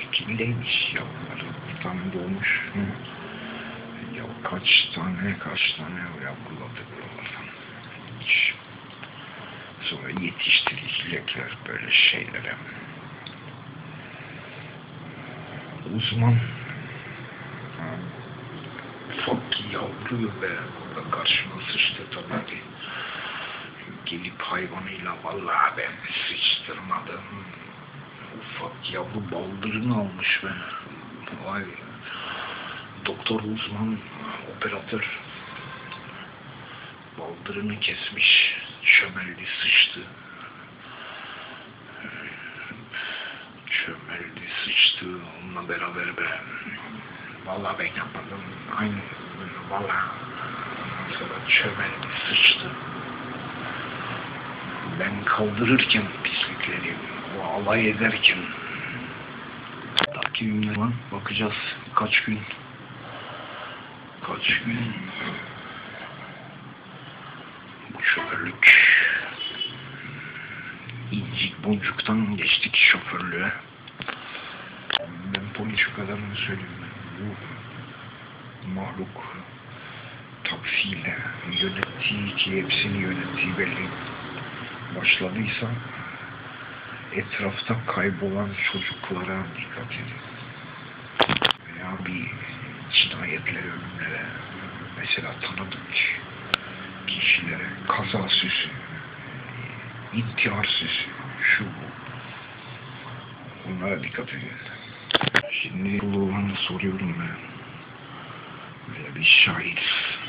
şekildeymiş yavruları. Bir tane doğmuş. Ya kaç tane yavruladı buralardan. Hiç. Sonra yetiştirecekler böyle şeylere. Uzman ufak yavruyu ve burada karşıma sıçtı tabii. Gelip hayvanıyla vallahi ben sıçtırmadım. Ufak yavru baldırını almış be. Vay. Doktor uzman operatör baldırını kesmiş. Çömeldi sıçtı. Çömeldi sıçtı. Onunla beraber be. Vallahi ben yapmadım. Aynı vallahi. Sonra çömeldi sıçtı. Ben kaldırırken pislikleri, o alay ederken takibimle var. Bakacağız kaç gün bu şoförlük incik boncuktan geçtik şoförlüğe. Ben polis şu kadarını söyleyeyim. Bu mahluk taksiyle yönettiği ki hepsini yönettiği belli başladıysa etrafta kaybolan çocuklara dikkat edin. Veya bir cinayetlere, ölümlere, mesela tanıdık kişilere kaza süsü, intihar süsü, şu bu. Onlara dikkat edin. Şimdi bu olanı soruyorum ben. Böyle bir şahit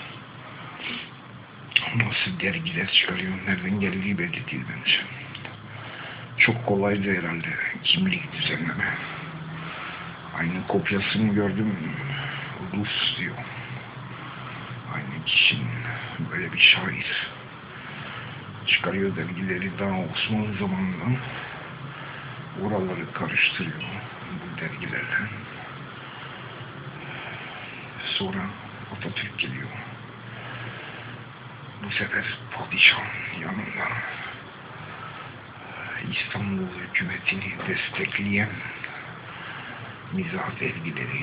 nasıl dergiler çıkarıyor, nereden geldiği belli değil bence. Çok kolaydı herhalde kimlik düzenleme. Aynı kopyasını gördüm, Rus diyor. Aynı kişinin böyle bir şair çıkarıyor dergileri daha Osmanlı zamanından. Oraları karıştırıyor bu dergilerle. Sonra Atatürk geliyor. Bu sefer padişahın yanında İstanbul hükümetini destekleyen mizah dergileri.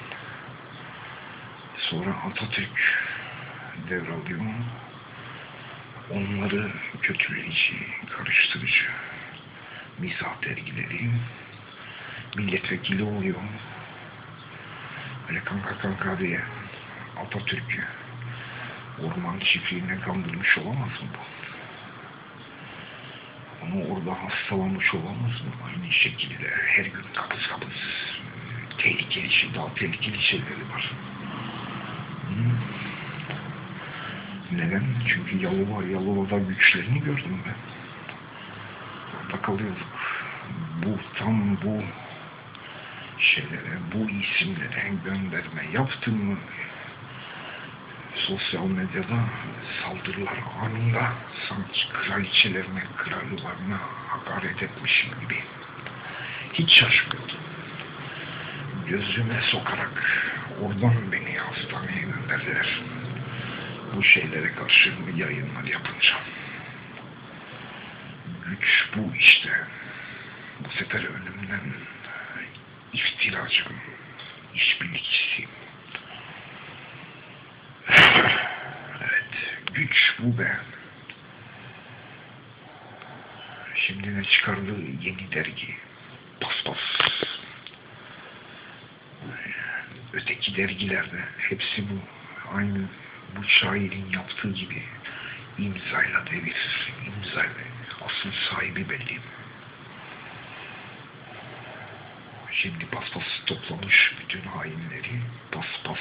Sonra Atatürk devralıyor. Onları kötüleyici, karıştırıcı mizah dergileri. Milletvekili oluyor. Böyle kanka diye Atatürk'ü orman çiftliğine kandırmış olamaz mı bu? Onu orada hastalamış olamaz mı? Aynı şekilde her gün kapız tehlikeli daha tehlikeli şeyleri var. Neden? Çünkü Yalova'da güçlerini gördüm ben. Orada kalıyorduk. Tam bu şeylere, bu isimlere gönderme yaptım mı sosyal medyada saldırılar anında sanki kraliçelerine, krallarına hakaret etmişim gibi. Hiç şaşmıyordum. Gözüme sokarak oradan beni hastaneye gönderdiler. Bu şeylere karşı yayınlar yapınca. Güç bu işte. Bu sefer önümden iftiracım, işbirlikçisiyim. Evet, güç bu be. Şimdi ne çıkardığı yeni dergi, Paspas. Öteki dergilerde hepsi bu. Aynı bu şairin yaptığı gibi imzayla devir, imzayla. Asıl sahibi belli. Şimdi Paspas toplamış bütün hainleri. Paspas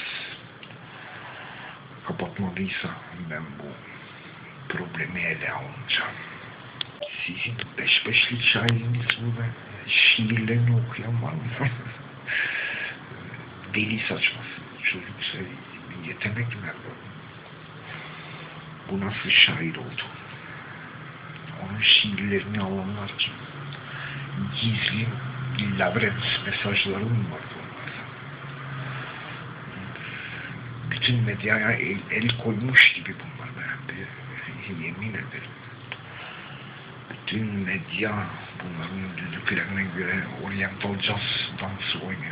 kapatmadıysa ben bu problemi ele alacağım. Sizin beşlik şairiniz bu be. Şiirlerini okuyan var mı? Deli saçması. Çocuksa yetenek mi? Bu nasıl şair oldu? Onun şiirlerini alanlar kim? Gizli labirent mesajları mı var bunlarda? Bütün medyaya el koymuş gibi bunlar be. Yemin ederim. bütün medya bunların düdüklerine göre Oriental Jazz dansı oynuyor.